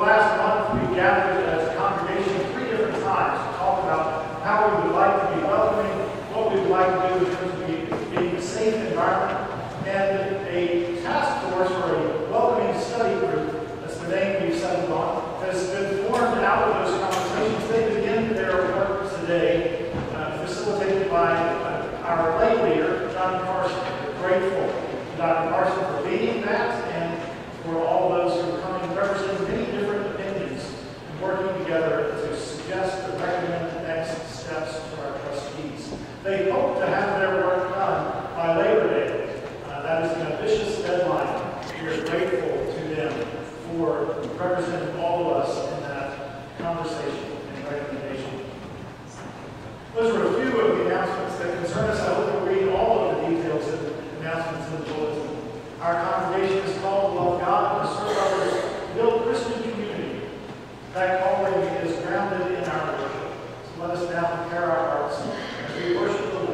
last month, we gathered as a congregation 3 different times to talk about how we would like to be welcoming, what we would like to do in terms of being a safe environment, and a task force or a welcoming study group, that's the name we've settled on, has been formed out of those conversations. They begin their work today, facilitated by our lay leader, John Carson. We're grateful to Dr. Carson for leading that and for all those who are coming representing many different opinions and working together to suggest and recommend the next steps to our trustees. They hope to have their work done by Labor Day. That is an ambitious deadline. We are grateful to them for representing all of us in that conversation and recommendation. Those are a few of the announcements that concern us. I hope you'll read all of the details of the announcements in the bulletin. Our congregation is called to love God and to serve others, to build Christian community. That calling is grounded in our worship. So let us now prepare our hearts as we worship the Lord.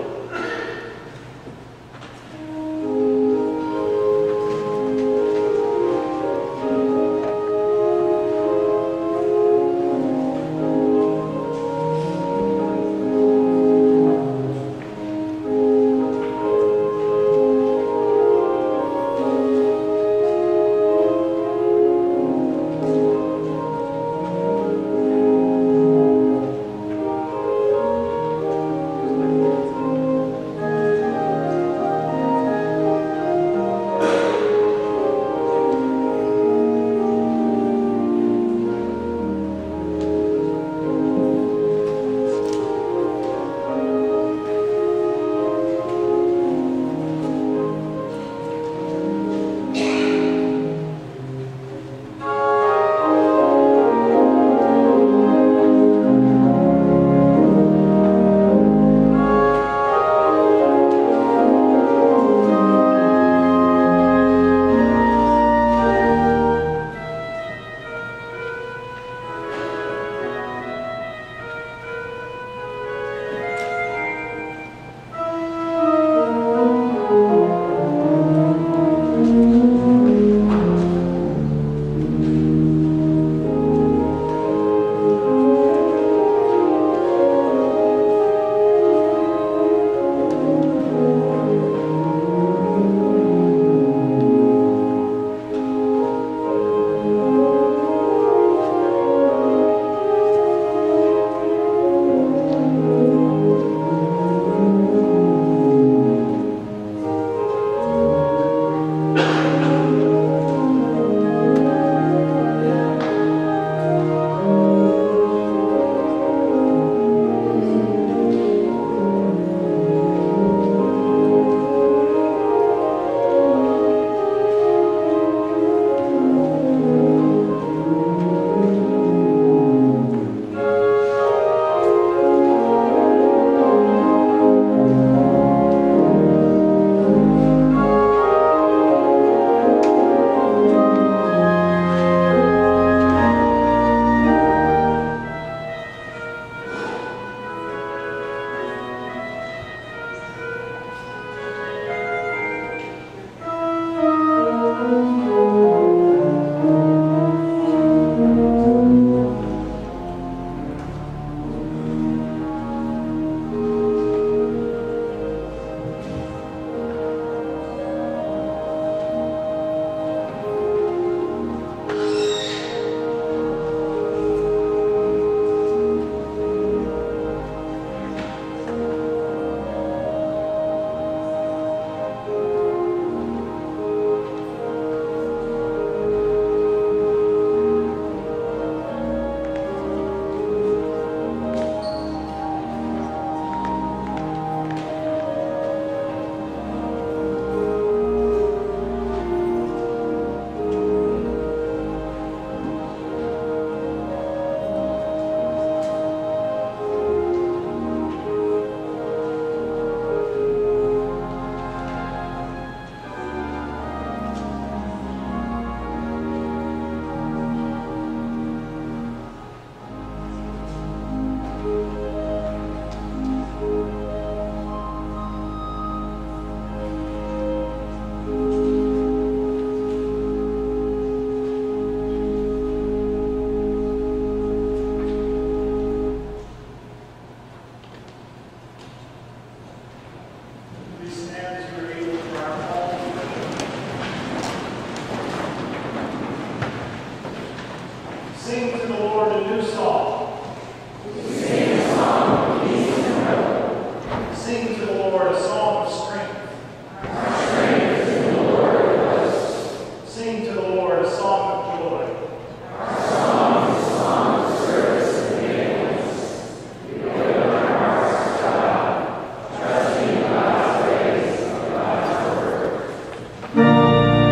Sing to the Lord a new song. Sing a song of peace and hope. Sing to the Lord a song of strength. Our strength is in the Lord of hosts. Sing to the Lord a song of joy. Our song is a song of service and faithfulness. We open our hearts to God, trusting in God's ways of God's word.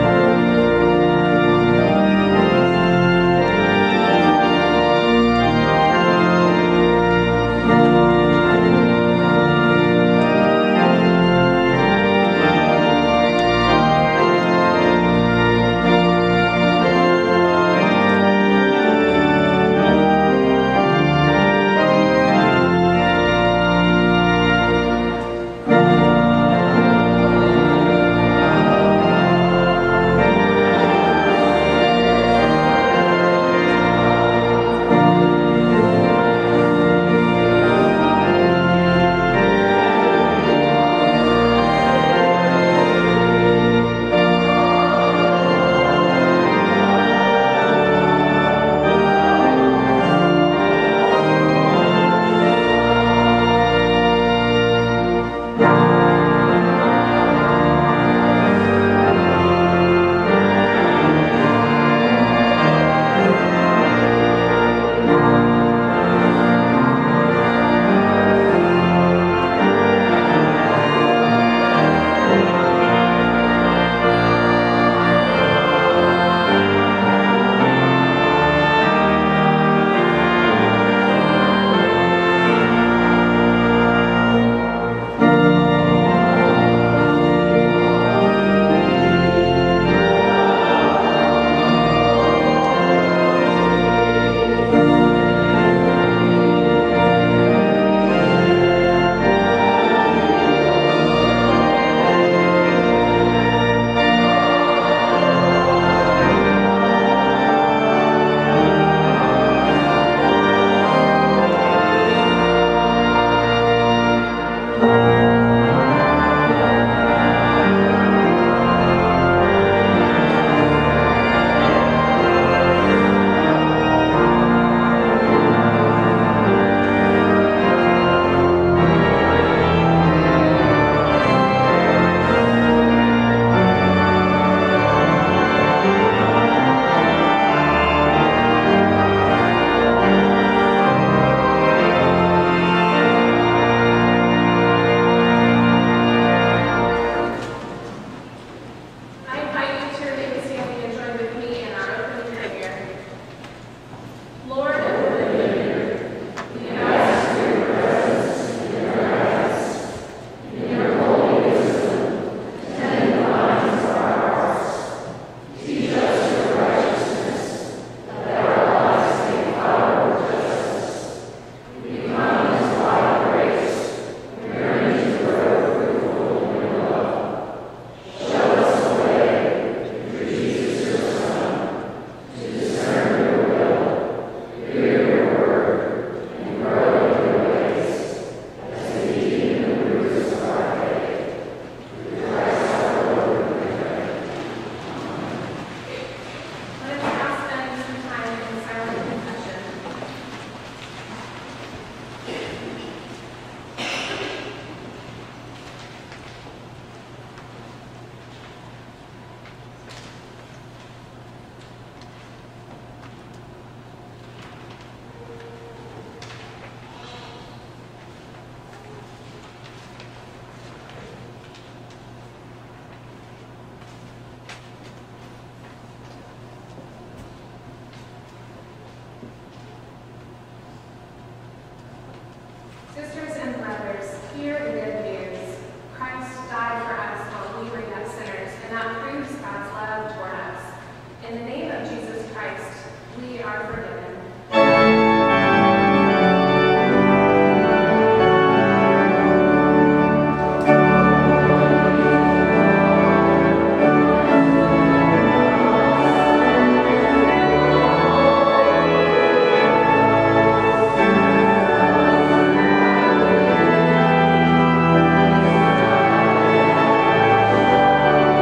Sisters and brothers, hear the good news. Christ died for us while we were yet sinners, and that proves God's love toward us. In the name of Jesus Christ, we are forgiven.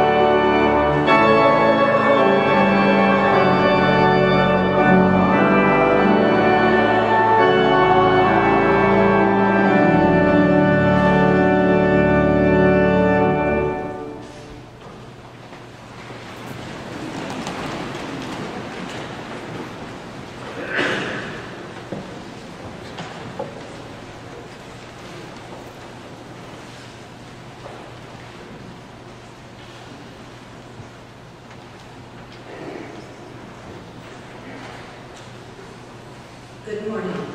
Our Good morning.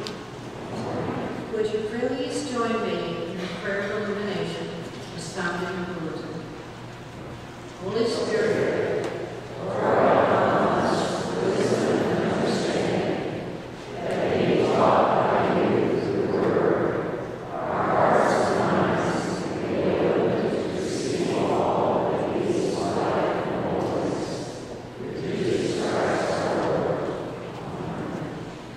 Would you please join me in the prayer of illumination as found in the bulletin? Holy Spirit, pour out on us wisdom and understanding, that we taught by you through the word, our hearts and minds may be able to receive all that leads to life and holiness. Through Jesus Christ our Lord. Amen.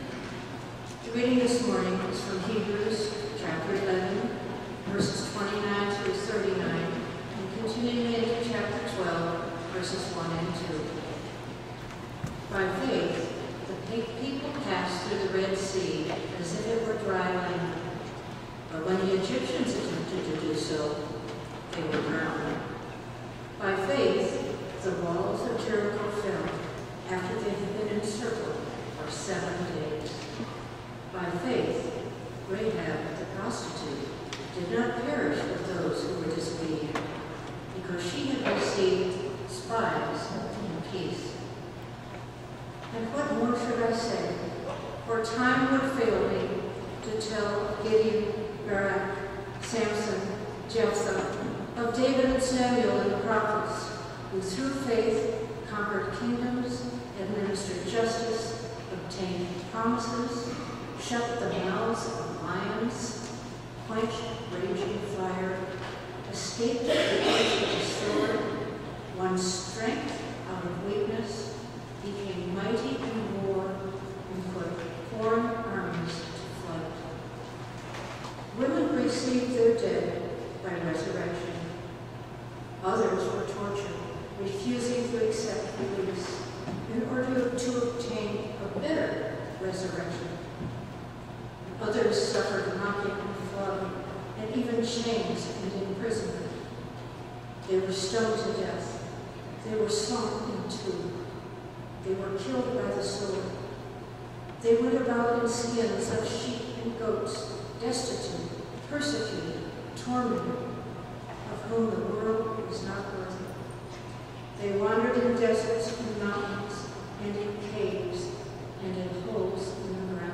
The reading this morning is from Hebrews chapter 11, verses 29 through 39, and continuing into chapter 12, verses 1 and 2. By faith, the people passed through the Red Sea as if it were dry land. But when the Egyptians attempted to do so, they were drowned. By faith, the walls of Jericho fell after they had been encircled for 7 days. By faith, Rahab the prostitute did not perish with those who were disobedient, because she had received spies in peace. And what more should I say? For time would fail me to tell of Gideon, Barak, Samson, Jephthah, of David and Samuel and the prophets, who through faith conquered kingdoms, administered justice, obtained promises, shut the mouths of lions, quenched raging fire, escaped the edge of the sword, won strength out of weakness, became mighty in war, and put foreign armies to flight. Women received their dead by resurrection. Others were tortured, refusing to accept release in order to obtain a better resurrection. Others suffered mocking and flogging, and even chains and imprisonment. They were stoned to death. They were sawn in two. They were killed by the sword. They went about in skins of sheep and goats, destitute, persecuted, tormented, of whom the world was not worthy. They wandered in deserts and mountains, and in caves, and in holes in the ground.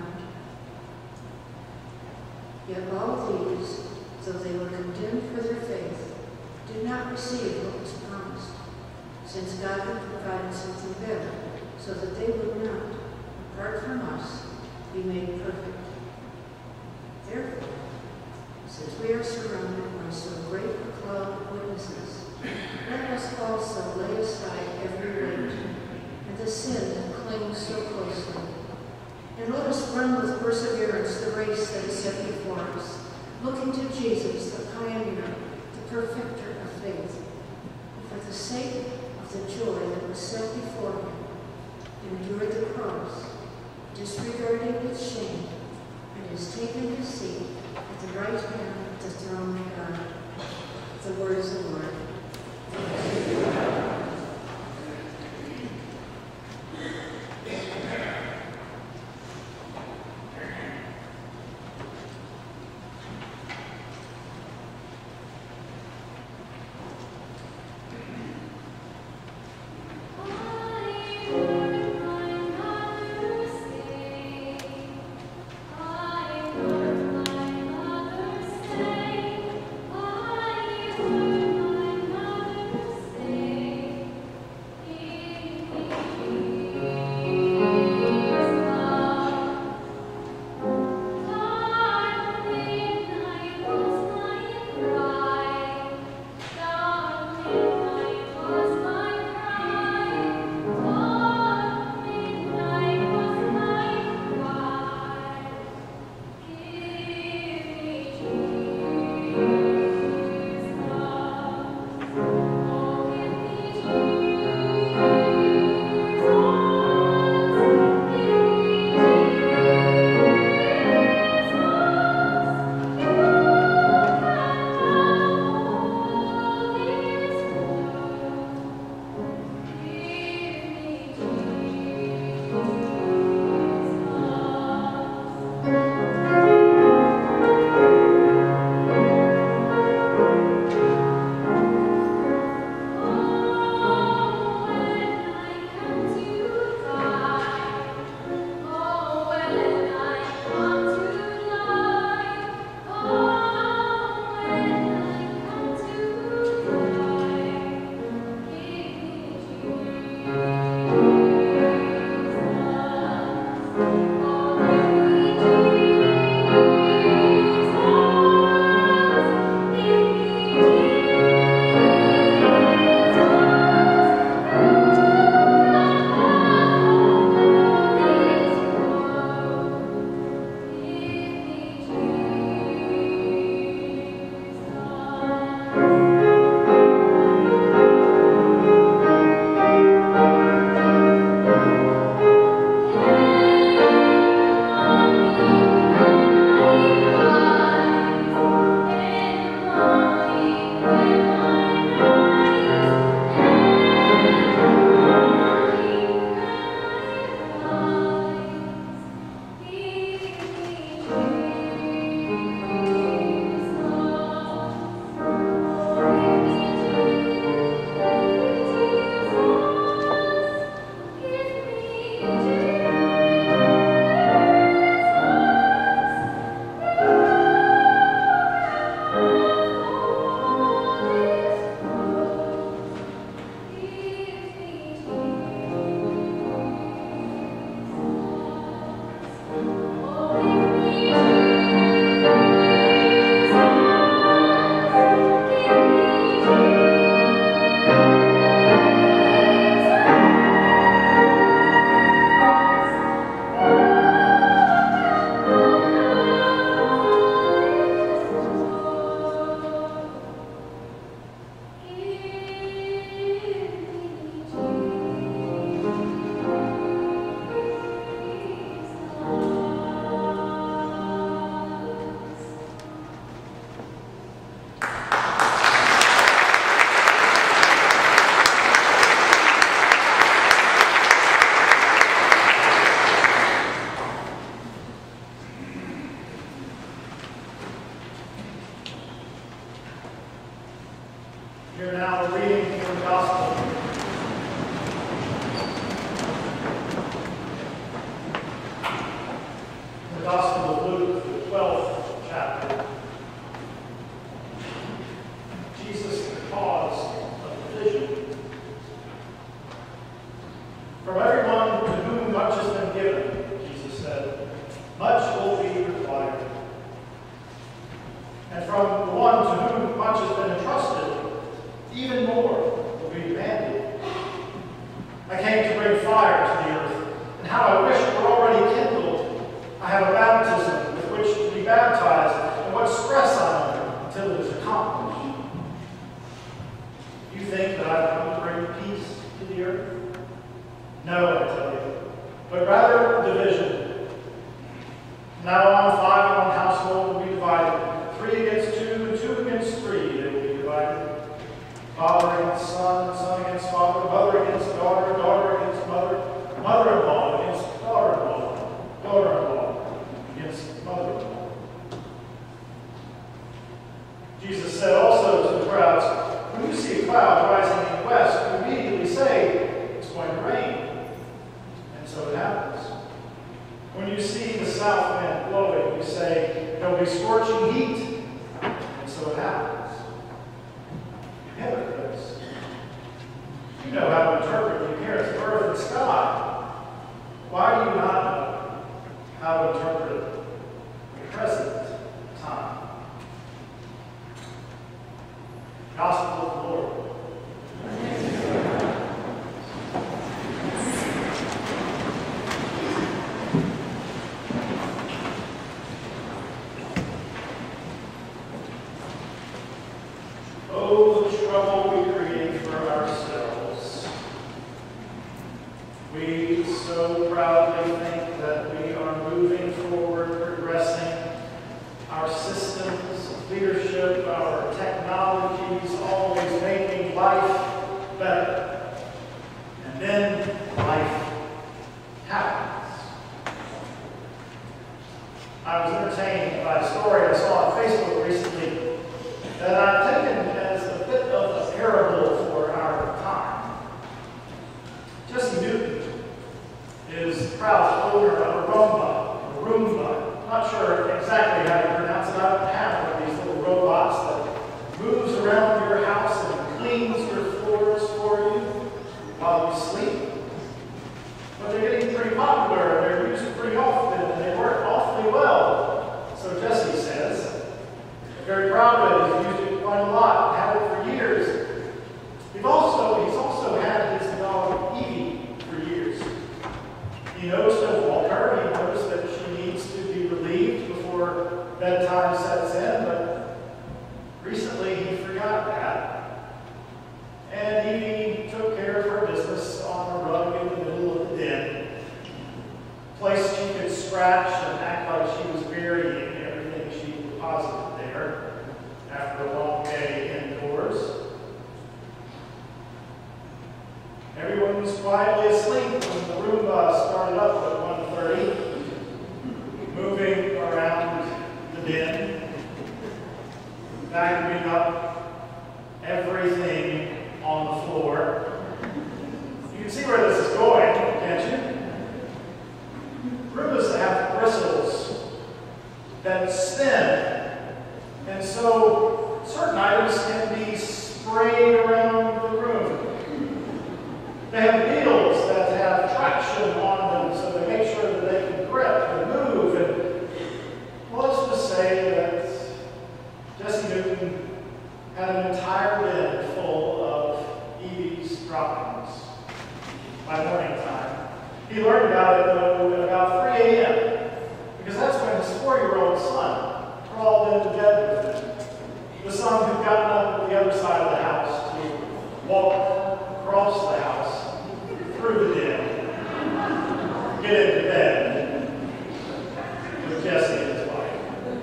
Yet all these, though they were condemned for their faith, did not receive what was promised, since God had provided something better, so that they would not, apart from us, be made perfect. Therefore, since we are surrounded by so great a cloud of witnesses, let us also lay aside every weight and the sin that clings so closely. And let us run with perseverance the race that is set before us, looking to Jesus, the pioneer, the perfecter of faith, who for the sake of the joy that was set before him, endured the cross, disregarding its shame, and has taken his seat at the right hand of the throne of God. The word is the Lord. When you see the south wind blowing, you say, there'll be scorching heat. And so it happens. Heaven does. You know how to interpret the appearance of earth and sky. Why do you not know how to interpret the present time? Gospel of the Lord. Oh, the trouble we create for ourselves. We so proudly think that we are moving forward, progressing. Our systems of leadership, our technologies, always making life better. And then life happens. I was entertained by a story I saw on Facebook recently that I've taken as a bit of a parable for our time. Jesse Newton is the proud owner of a Roomba. Not sure exactly how you pronounce it. I don't have one of these little robots that moves around your house and cleans your floors for you while you sleep. But they're getting pretty popular, and they're used pretty often, and they work awfully well. So Jesse says, I'm very proud of it. He's used it quite a lot, had it for years. He's also had his dog Evie for years. He knows to walk her. He knows that she needs to be relieved before bedtime sets in, but recently he forgot that. And Evie took care of her business on a rug in the middle of the den, a place she could scratch and act like she was burying everything she deposited there after a long day indoors. Everyone was quietly asleep when the Roomba started up at 1:30, moving around the den, vacuuming up everything on the floor. You can see where this is going, can't you? Roombas have bristles that spin, and so certain items can be sprayed around the room. They have wheels that have traction on them, so they make sure that they can grip and move. And well, let's just say that Jesse Newton had an entire bin full of Evie's droppings by morning time. He learned about it, though, at about 3 a.m., because that's when his 4-year-old son crawled into bed with him. The son who'd gotten up at the other side of the house to walk across the house through the den, get into bed with Jesse and his wife.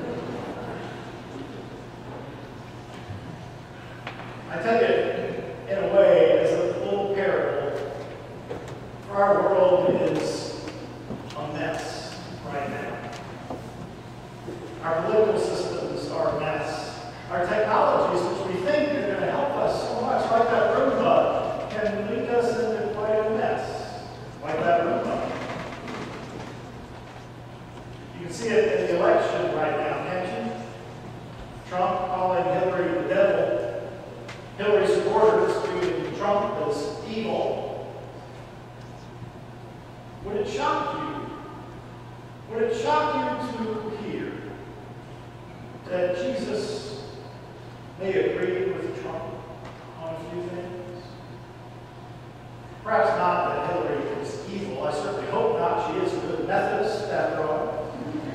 I take it, in a way, as a little parable, for our world is a mess right now. Our political systems are a mess. Our technologies, which we think are going to help us so much, like that Roomba, can lead us into quite a mess, like that Roomba. You can see it in the election right now, can't you? Trump calling Hillary the devil. Hillary supporters treating Trump as evil. Would it shock you? Would it shock you to hear that Jesus may agree with Trump on a few things? Perhaps not that Hillary is evil. I certainly hope not. She is a good Methodist, after all.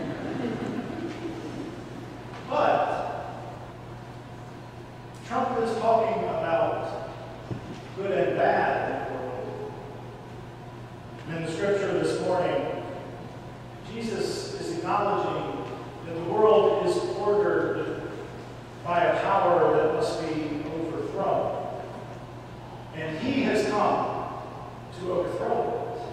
But Trump is talking about good and bad in the world. And in the scripture this morning, Jesus is acknowledging that the world is ordered by a power that must be overthrown. And he has come to overthrow it.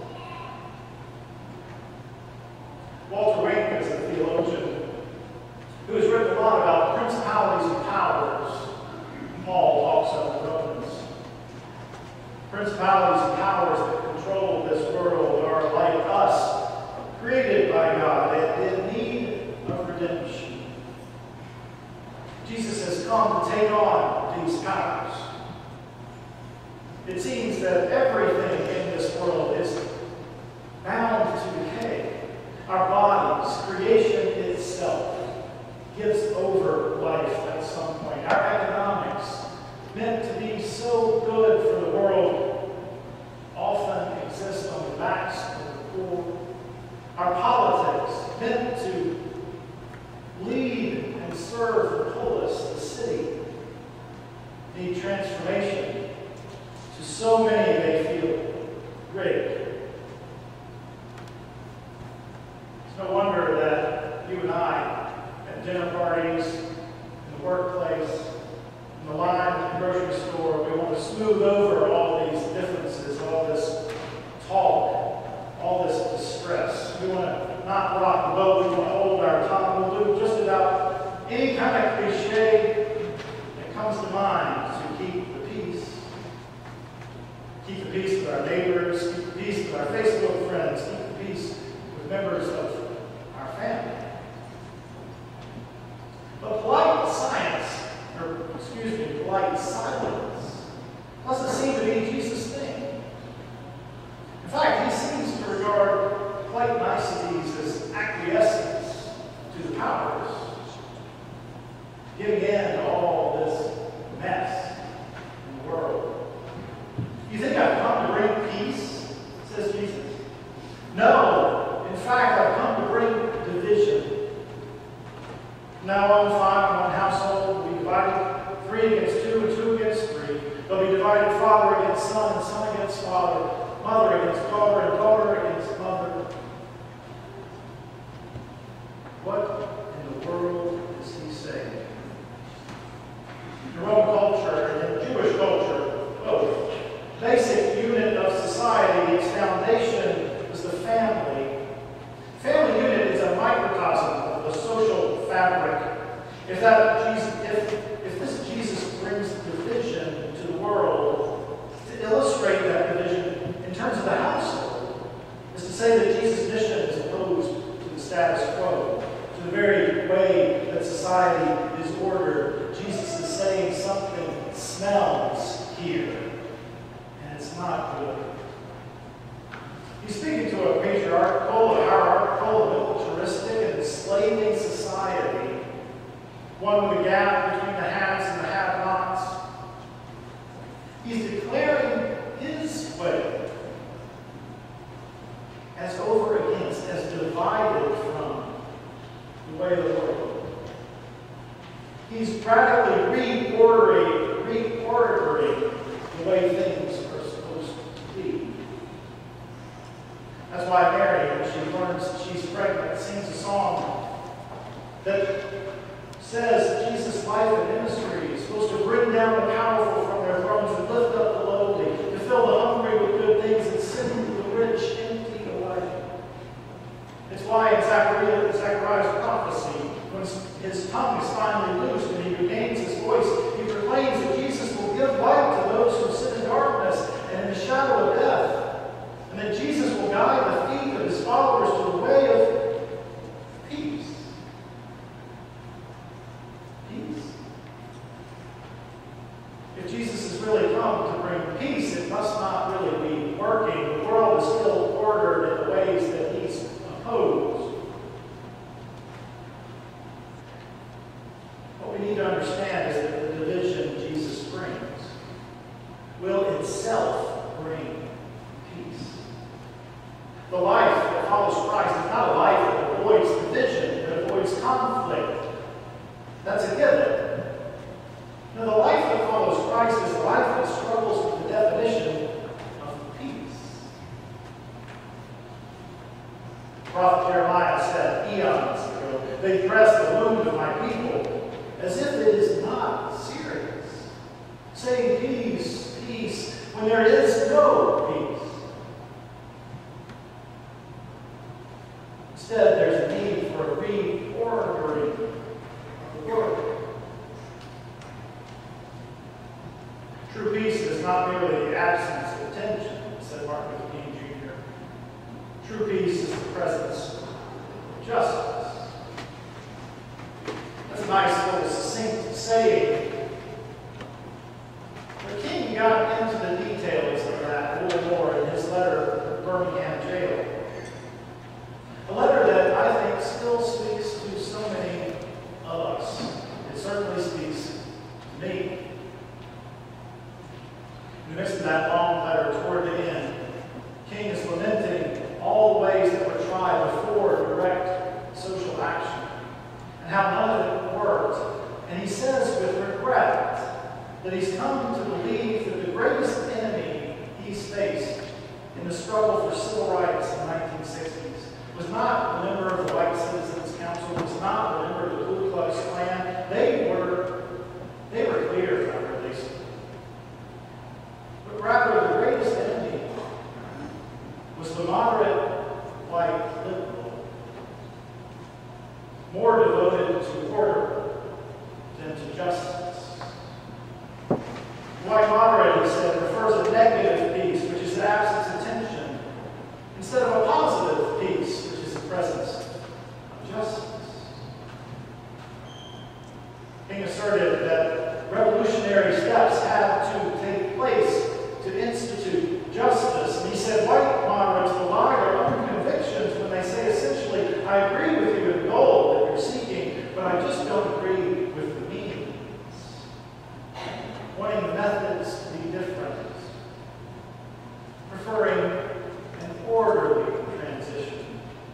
Walter Wink is a theologian who has written a lot about principalities and powers. Paul talks of the Romans. Principalities and powers that control this world are like us, created by come to take on these powers. It seems that everything in this world is bound to decay. Our bodies, creation itself, gives over life at some point. Our economics, meant to be so good for the world, often exist on the backs of the poor. Our politics, meant to lead and serve the polis, the city, need transformation. To so many, they feel rigged. It's no wonder that you and I, at dinner parties, in the workplace, in the line at the grocery store, we want to smooth over all these differences, all this talk, all this distress. We want to not rock the boat. We want to hold our tongue. We'll do just about any kind of cliche that comes to mind to keep the peace. Keep the peace with our neighbors. Keep the peace with our Facebook friends. Keep the peace with members of our family. But polite silence doesn't seem to be Jesus' thing. In fact, he seems to regard polite niceties as acquiescence to the powers, giving in to all this mess in the world. You think I've come to bring peace, says Jesus? No, in fact, I've come to bring division. Now, 5 in one household will be divided 3 against 2 and 2 against 3. They'll be divided father against son and son against father, mother against daughter and daughter against mother. What in the world is he saying? In Roman culture and in Jewish culture, both, basic unit of society, its foundation was the family. Family unit is a microcosm of the social fabric. If this Jesus brings division to the world, to illustrate that division in terms of the household, is to say that Jesus' mission is opposed to the status quo, to the very way that society is ordered. Jesus is saying something smells here, and it's not good. He's speaking to a patriarchal, a hierarchical, militaristic, and enslaving society, one with a gap between the haves and the have-nots. He's declaring his way as over against, as divided from the way of the world. He's radically reordering the way things are supposed to be. That's why Mary, when she learns she's pregnant, sings a song that says that Jesus' life and ministry is supposed to bring down the powerful from their thrones and lift up the lowly, to fill the hungry with good things and send the rich empty away. It's why in Zechariah's prophecy, when his tongue is finally loosed and he regains his voice, he proclaims that Jesus will give light to those who sit in darkness and in the shadow of death, and that Jesus will guide the feet of his followers to the way of peace. Peace. If Jesus has really come to bring peace, it must not really be working. The world is still ordered in the ways that he's opposed. What we need to understand is that the division Jesus brings will itself bring peace. The life that follows Christ is not a life that avoids division, that avoids conflict. That's a given. No, the life that follows Christ is a life that struggles with the definition of peace. The prophet Jeremiah said eons ago, "They press the wound of my people as if it is not serious, saying peace, peace, when there is no peace." Instead, there's a need for a reordering of the world. True peace is not merely the absence of tension, said Martin Luther King Jr. True peace is the presence of justice. That's a nice little succinct saying that he's come to believe that the greatest enemy he's faced in the struggle for civil rights in the 1960s was not a member of the White Citizens Council, was not a member of the Ku Klux Klan. They were clear about where they stood. But rather, the greatest enemy was the moderate white liberal, more devoted to order than to justice. White moderate, he said, prefers a negative peace, which is the absence of tension, instead of a positive peace, which is the presence of justice. King asserted that revolutionary steps had to take place to institute justice. And he said, white moderates rely on their own convictions when they say essentially, I agree with you in the goal that you're seeking, but I just don't agree with the means. Wanting the methods to be different. Preferring an orderly transition.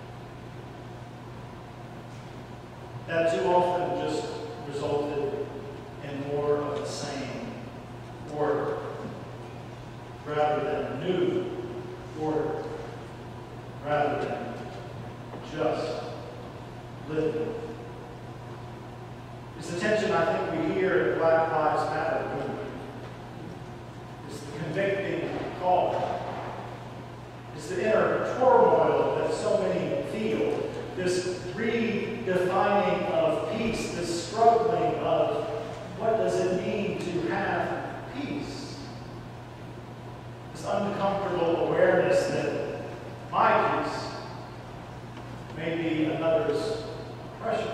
That too often just resulted in more of the same order rather than new order, rather than just living. It's the tension I think we hear at Black Lives Matter movement. It's the convicting call. It's the inner turmoil that so many feel. This redefining of peace, this struggling of what does it mean to have peace? This uncomfortable awareness that my peace may be another's oppression.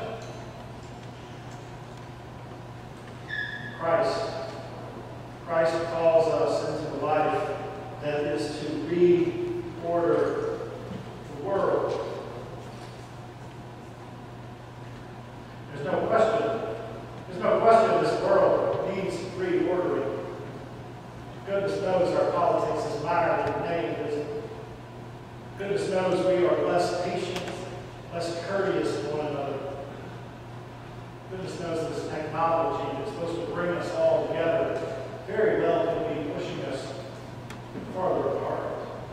Christ calls us into a life that is to reorder the world. There's no question this world needs reordering. Goodness knows our politics is mired in negativism. Goodness knows we are less patient, less courteous to one another. Goodness knows this technology that's supposed to bring us all together very well could be pushing us farther apart.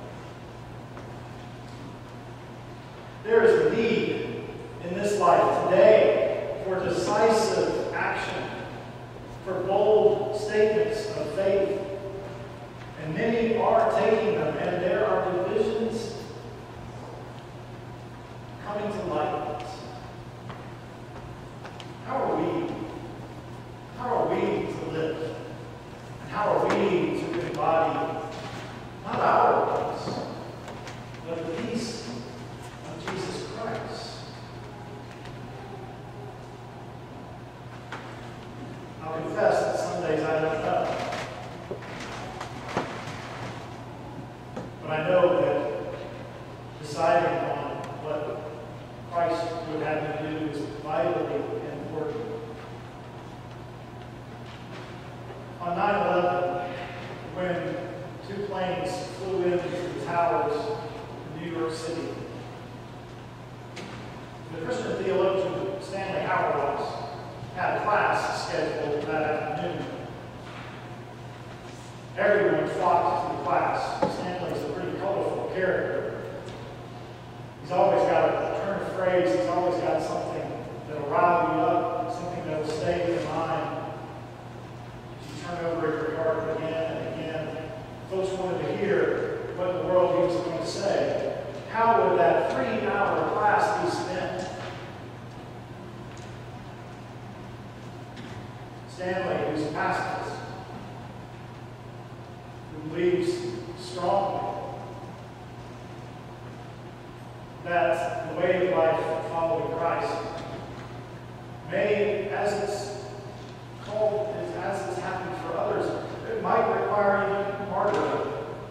There is a need in this life today for decisive action, for bold statements of faith. And many are taking them, and there are divisions coming to light. How are we to live? And how are we to embody not our peace, but the peace of Jesus Christ? I'll confess that some days I don't know. But I know that deciding on what Christ would have me do is vitally important. On 9/11, when two planes flew into the towers in New York City, the Christian theologian Stanley Hauerwas had a class scheduled that afternoon. Everyone flocked to the class. Stanley's a pretty colorful character. He's always got a turn of phrase. He's always got something that'll rile you up, something that'll stay in your mind. You turn over your card again and again. Folks wanted to hear what in the world he was going to say. How would that 3-hour class be spent? Stanley, who's a pacifist, who believes strongly that the way of life following Christ may, as it's called, as it's happened for others, it might require even martyrdom.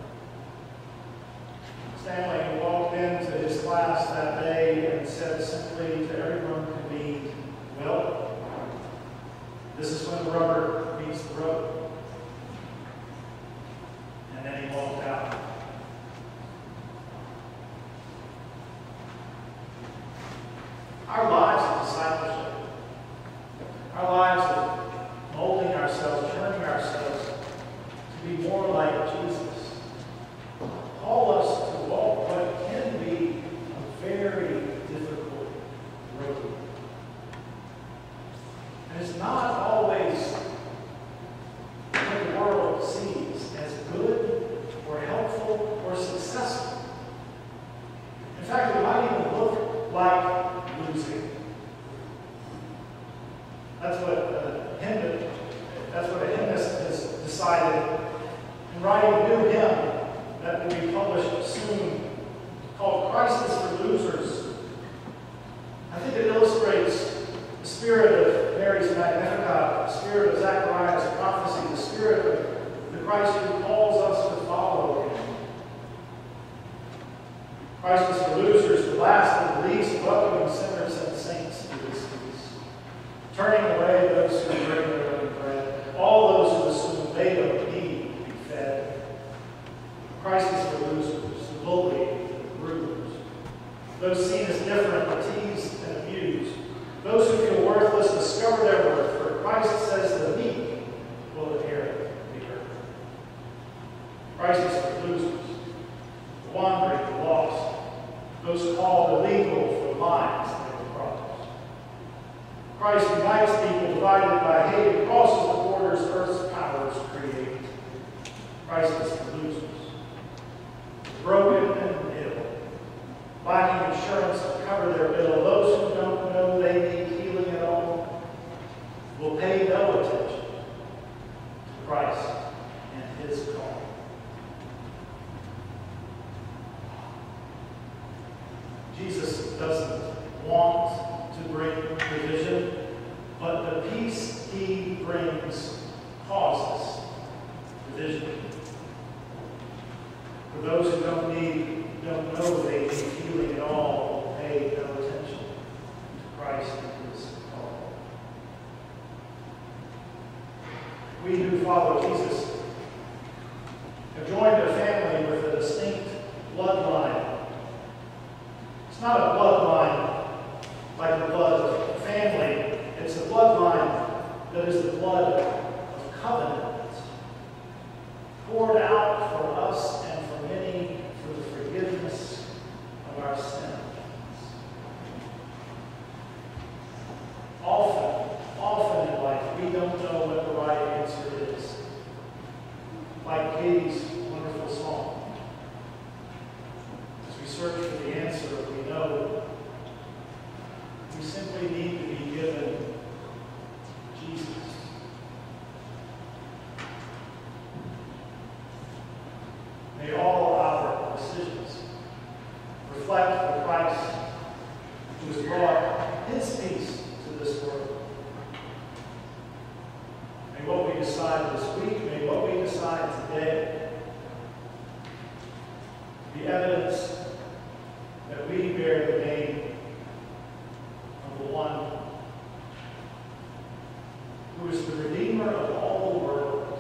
Stanley walked into his class that day and said simply to everyone convened, well, this is when the rubber meets the road. And then he walked out. Our lives of discipleship, our lives of molding ourselves, turning ourselves to be more like Jesus. Call us to walk what can be a very difficult road. And it's not always what the world sees as good or helpful or successful. In fact, it might even look like losing. That's what a hymnist has decided in writing a new hymn that will be published soon called Christ is for Losers. I think it illustrates the spirit of Mary's Magnificat, the spirit of Zechariah's prophecy, the spirit of the Christ who calls us to follow him. Christ is for losers, the last and the least, welcoming sinners and saints to his feast, turning away those who bring their own bread, all those who assume they don't need to be fed. Christ is for losers, the bullied, the bruised, those seen as different, the teased and abused, those who feel worthless discover their worth, for Christ says the meek will inherit the earth. Christ is for losers, the wandering, the lost, those called illegal for lives they have crossed. Christ unites people divided by hate and crosses the borders earth's powers create. Christ is for losers, broken and ill, lacking insurance to cover their bill. Those who don't know they need healing at all will pay no attention to Christ and his call. Jesus doesn't want to bring division, but the peace he brings causes division. For those who don't know they need healing at all, will pay no attention to Christ and his call. We who follow Jesus have joined a family with a distinct bloodline. It's not a bloodline like the blood of family. It's a bloodline that is the blood of covenant, poured out for us and for many for the forgiveness of our sins. Often in life, we don't know what the right answer is. Like Katie's wonderful song. As we search for the answer, we know we simply need to be given Jesus. May all our decisions reflect the Christ who has brought his peace to this world. May what we decide this week, may what we decide today be evidence that we bear the name of the one who is the Redeemer of all the world.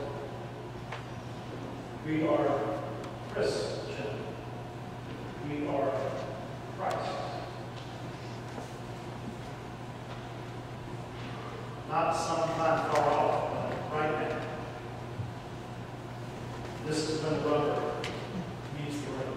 We are Christian. We are Christ. Not sometime far off, but right now. This is when the rubber meets the road.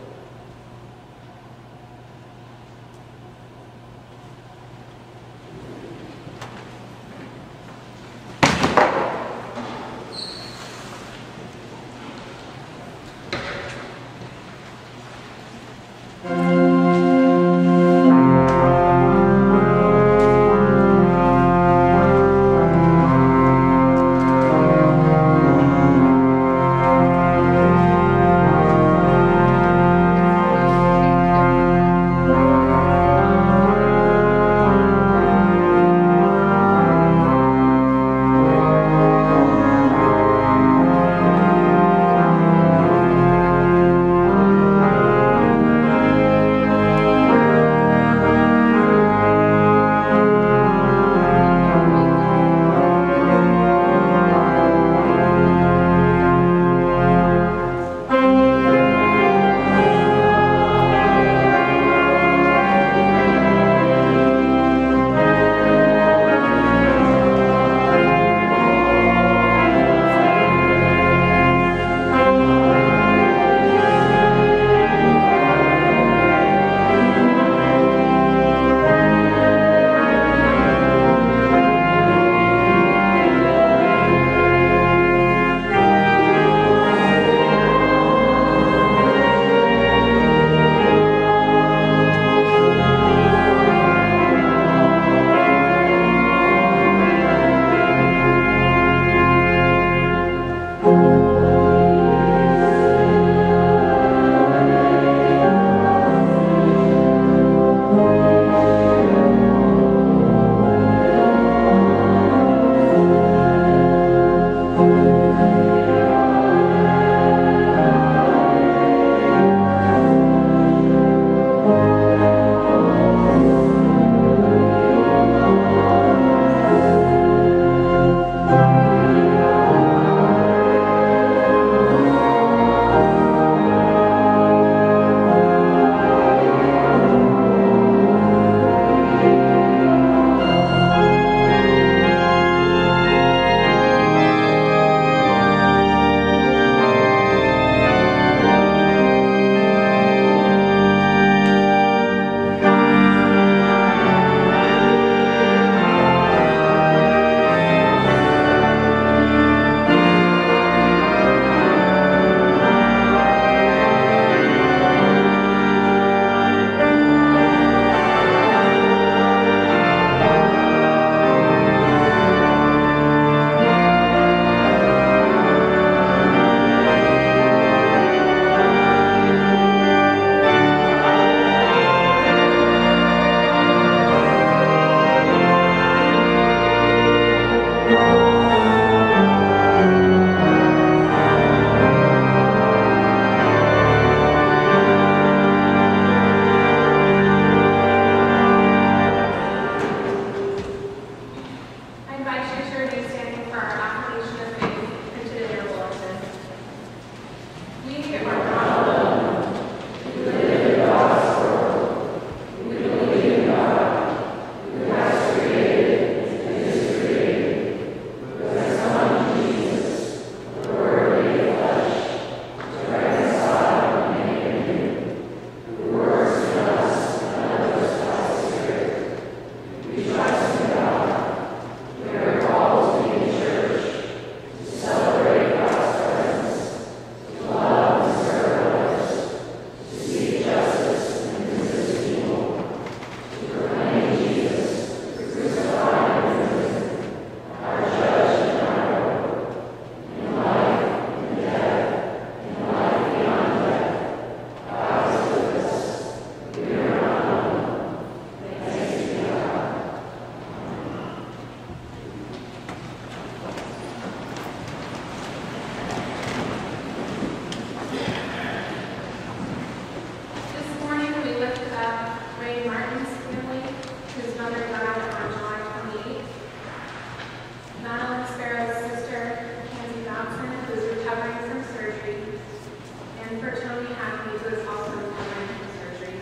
mother died on July 28th. Madeline Sparrow's sister, Mackenzie Dobson, who is recovering from surgery, and for Tony Hackney, who is also recovering from surgery.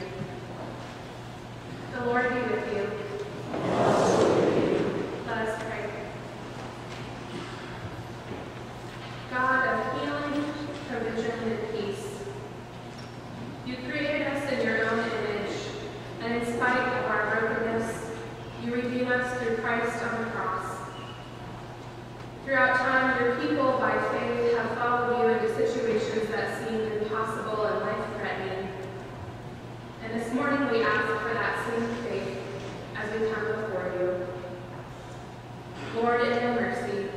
The Lord be with you. Let us pray. God of healing, provision, and peace, you created us in your own image, and in spite of our brokenness, you redeem us through Christ on the cross. Throughout time, your people, by faith, have followed you into situations that seemed impossible and life-threatening. And this morning we ask for that same faith as we come before you. Lord, in your mercy,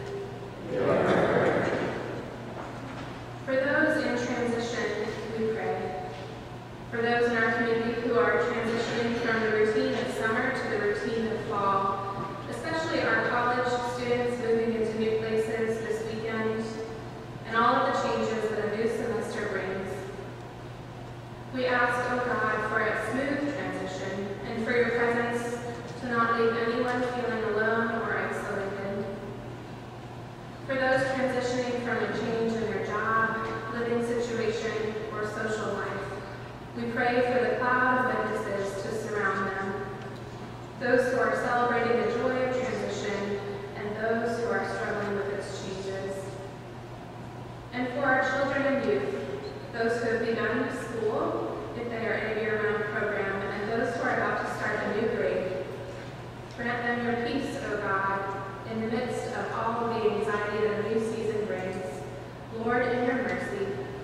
for those in transition, we pray. For those in our community who are transitioning from the routine of summer to the routine of fall, especially our college students moving into new places this weekend, and all of the changes that a new semester brings. We ask, O God, for a smooth transition and for your presence to not leave anyone feeling alone or isolated. For those transitioning from a change in their job, living situation, or social life, we pray for the cloud of witnesses to surround them, those who are celebrating the joy of transition and those who are struggling with its changes. And for our children and youth, those who have begun school, if they are in a year-round program, and those who are about to start a new grade, grant them your peace, O God, in the midst of all of the anxiety that a new season brings. Lord, in your mercy.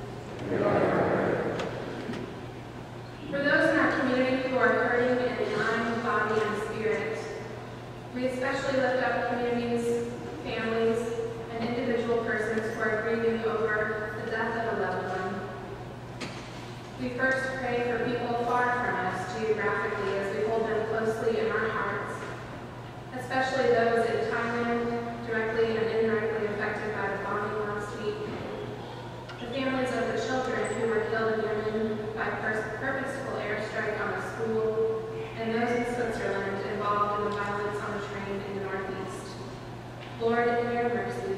For those in our community who are hurting in mind, body, and spirit, we especially lift up communities, families, and individual persons who are grieving over the death of a loved one. We first pray for people far from us geographically as we hold them closely in our hearts, especially those in Thailand, directly and indirectly affected by the bombing last week, the families of the children who were killed in Yemen by purposeful airstrike on a school, and those in Switzerland involved in the violence on a train in the Northeast. Lord, in your mercy.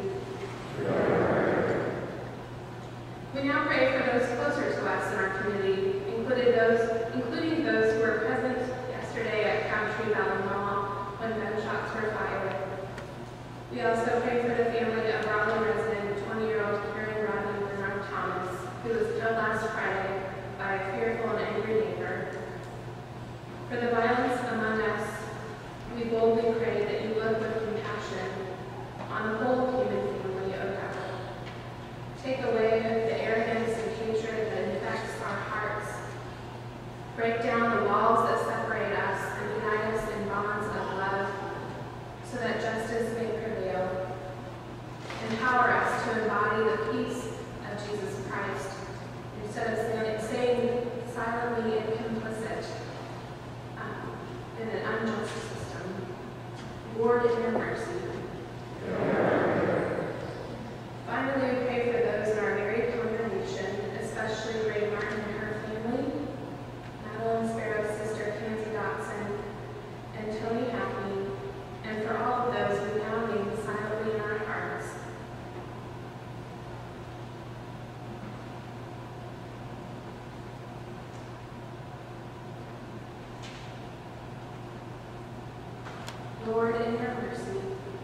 We now pray for those closer to us in our community, including those who were present yesterday at Country Valley Mall when gunshots were fired. We also pray for the family of Raleigh resident 20-year-old Karen Rodney Bernard Thomas, who was killed last Friday by a fearful and angry neighbor. For the violence among us, we boldly pray that you look with compassion on the whole human family, O God. Take away the arrogance and hatred that infects our hearts. Break down the walls that separate us and unite us in bonds of love so that justice may prevail. Empower us to embody the peace of Jesus Christ instead of staying silently and complicit in an unjust system. Lord, in your mercy. Finally, we pray for those in our married congregation, especially Ray Martin and her family, Madeline Sparrow's sister, Kenzie Dotson, and Tony Hackney, and for all of those who now name silently in our hearts. Lord, in your mercy.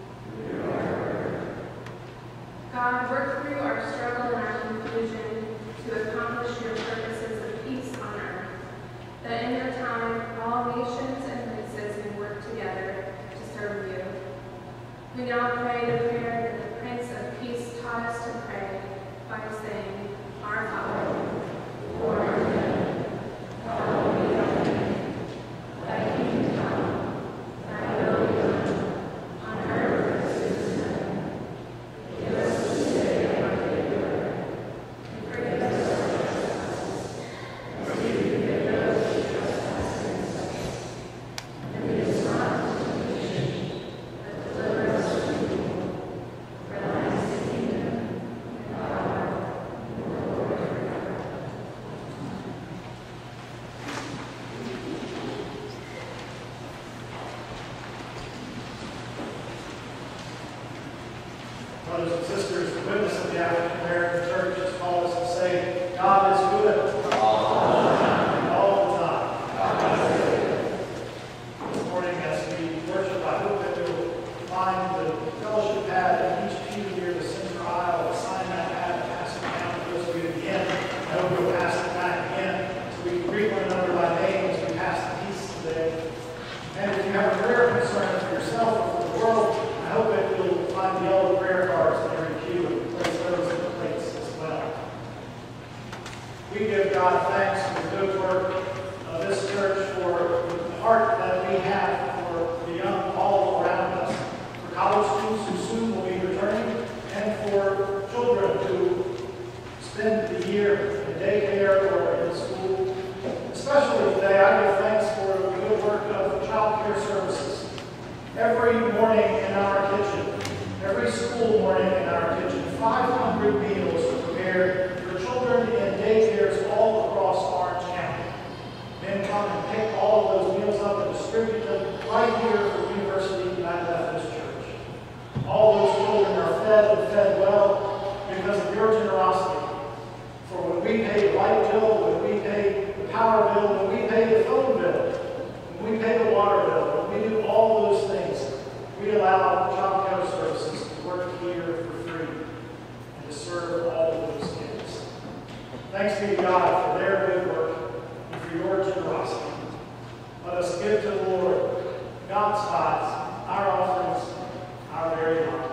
God, work through our struggle and our confusion to accomplish your purposes of peace on earth, that in your time all nations and princes may work together to serve you. We now pray the prayer that the Prince of Peace taught us to pray by saying, Our Father, who art in heaven, hallowed be thy name. Thy kingdom come, thy will be done, on earth as it is in heaven. Give us this day our daily bread, and forgive us our trespasses, as we forgive those who trespass against us. And lead us not into temptation, but deliver us from evil. Brothers and sisters, the witness of the African American Church has called us to say, God is good. All the time. All the time. This morning, as we worship, I hope that you'll find the fellowship pad in each pew near the center aisle, sign that pad and pass it down to those of you at the end. I hope you'll pass it back again so we can greet one another by name as we pass the peace today. And if you have a prayer concern for yourself or for the world, I hope that you'll find the yellow prayer cards in every pew and place those in the plates as well. We give God thanks for the good work of this church, for the heart that we have for the young all around us, for college students who soon will be returning, and for children who spend the year in daycare or in school. Especially today, I give thanks for the good work of child care services. Every morning in our kitchen, every school morning in our kitchen, 500 meals are prepared for children in daycares all across Orange County. Men come and pick all of those meals up and distribute them right here at the University United Methodist Church. All those children are fed and fed well because of your generosity. For when we pay the light bill, when we pay the power bill, when we pay the phone bill, when we pay the water bill, when we do all those things, we allow child care services to work here for free and to serve all of those kids. Thanks be to God for their good work and for your generosity. Let us give to the Lord God's tithes, our offerings, our very lives.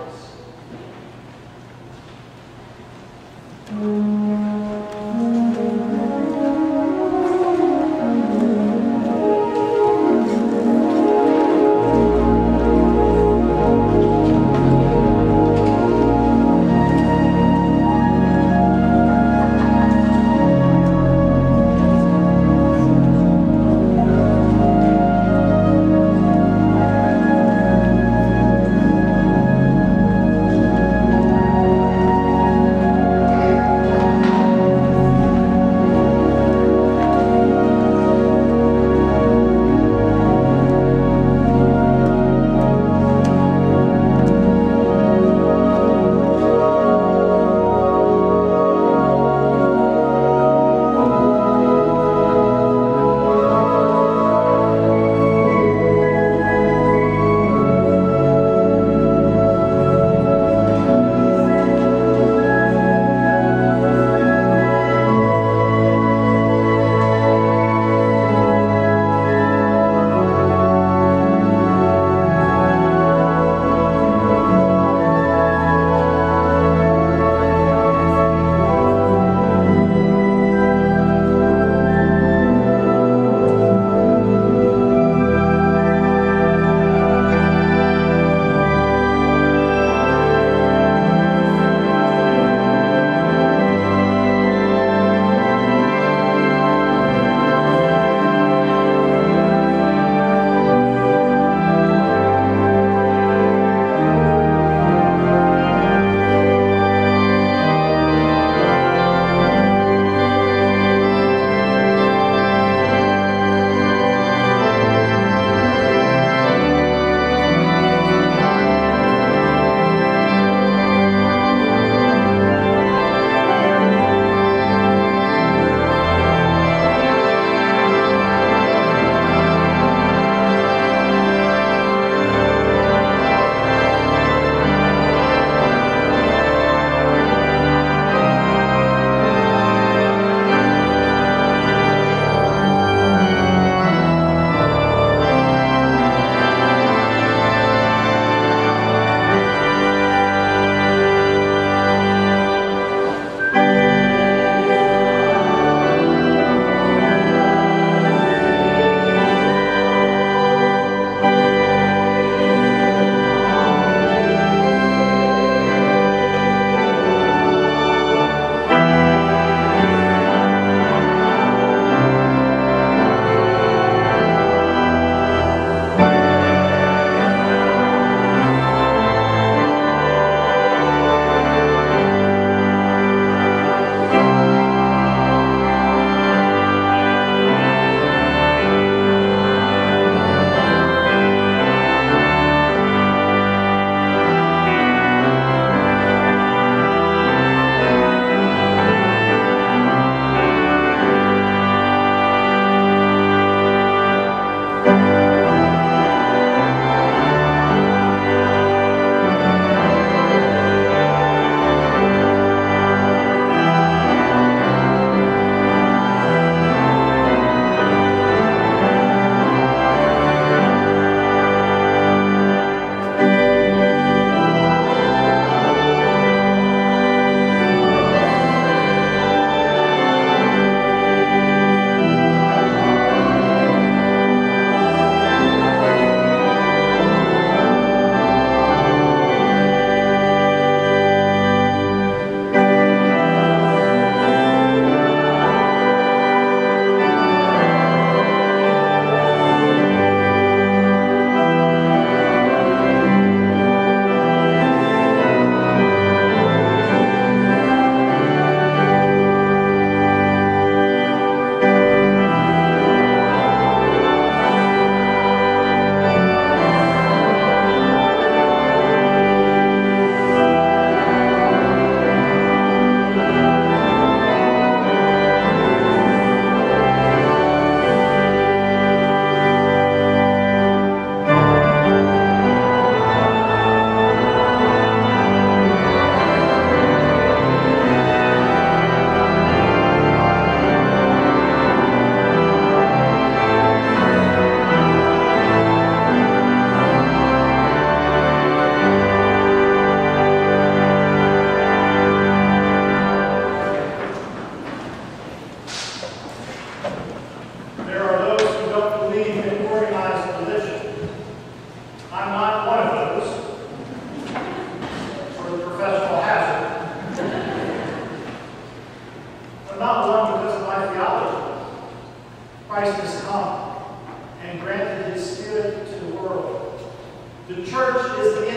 The church is the